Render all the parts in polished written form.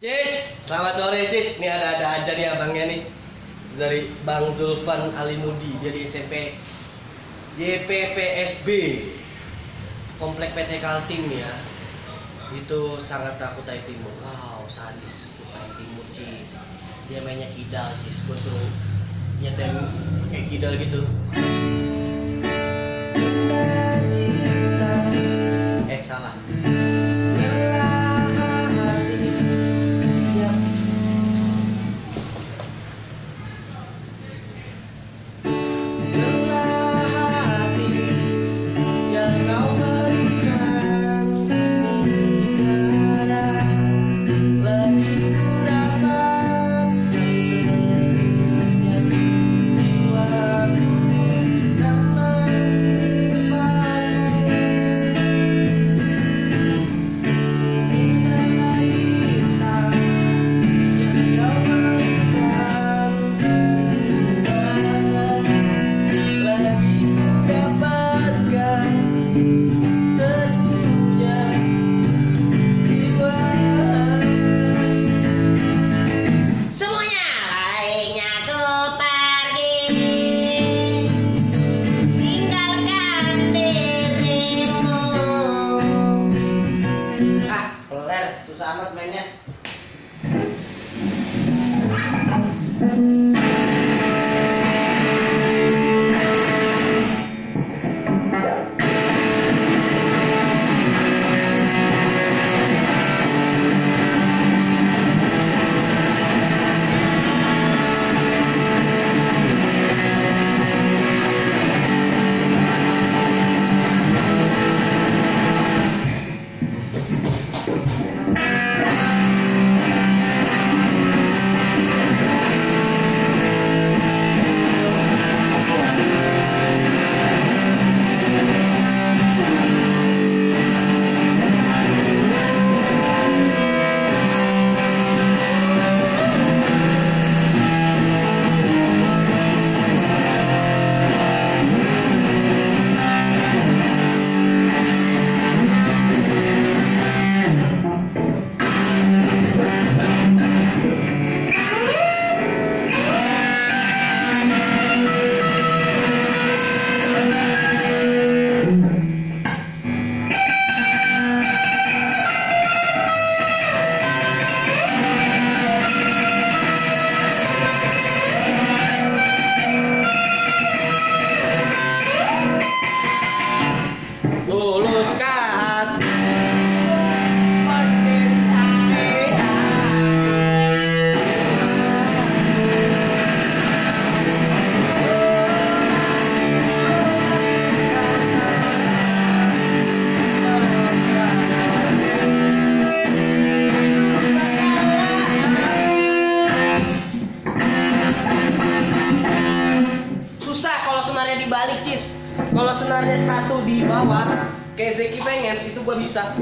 Cis, selamat sore Cis. Ini ada aja nih abangnya nih dari Bang Zulfan Alimudi. Dia di SMP YPPSB Komplek PT Kaltim nih ya. Itu sangat takut Kutai Timur. Wow, sadis Kutai Timur Cis. Dia mainnya kidal Cis. Gue suruh nyetem kayak kidal gitu. Salah. Susah amat mainnya. Senarnya dibalik Cis. Kalau senarnya satu di bawah kayak Zeki pengen, itu gua bisa.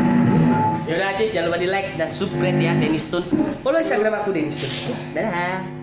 Yaudah Cis, jangan lupa di like dan subscribe ya Dennis Tun. Follow Instagram aku Dennis Tun. Dadah.